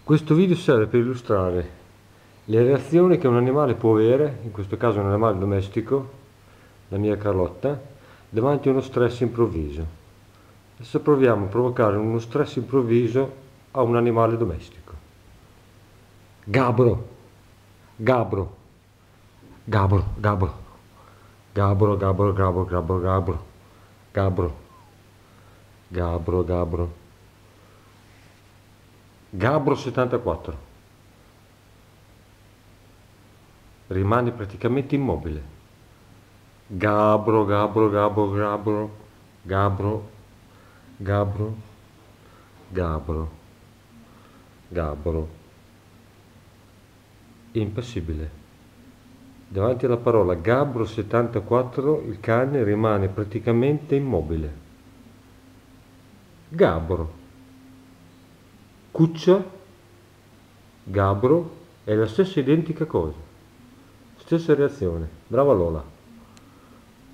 Questo video serve per illustrare le reazioni che un animale può avere, in questo caso un animale domestico, la mia Carlotta, davanti a uno stress improvviso. Adesso proviamo a provocare uno stress improvviso a un animale domestico. Gabbro, gabbro, gabbro, gabbro, gabbro, gabbro, gabbro, gabbro, gabbro, gabbro, gabbro, gabbro, gabbro 74. Rimane praticamente immobile. Gabbro, gabbro, gabbro, gabbro, gabbro, gabbro, gabbro, gabbro. Impassibile. Davanti alla parola gabbro 74 il cane rimane praticamente immobile. Gabbro. Cuccia, gabbro è la stessa identica cosa. Stessa reazione. Brava Lola.